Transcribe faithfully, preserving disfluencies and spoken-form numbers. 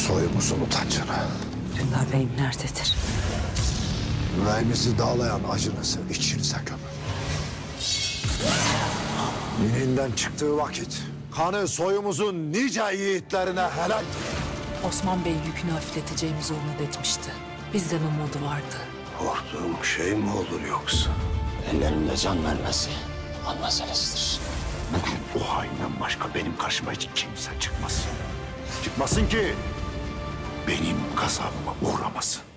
soyumuzun utancını. Dündar Bey'im nerededir? Yüreğimizi dağlayan acınızı içinize gömün. Dininden çıktığı vakit kanı soyumuzun nice yiğitlerine helaldir. Osman Bey yükünü hafifleteceğimizi umut etmişti. Bizden umudu vardı. Korktuğum şey mi olur yoksa? Ellerimde can vermesi an meselesidir. Bugün bu hainden başka benim karşıma hiç kimse çıkmasın. Çıkmasın ki benim gazabıma uğramasın.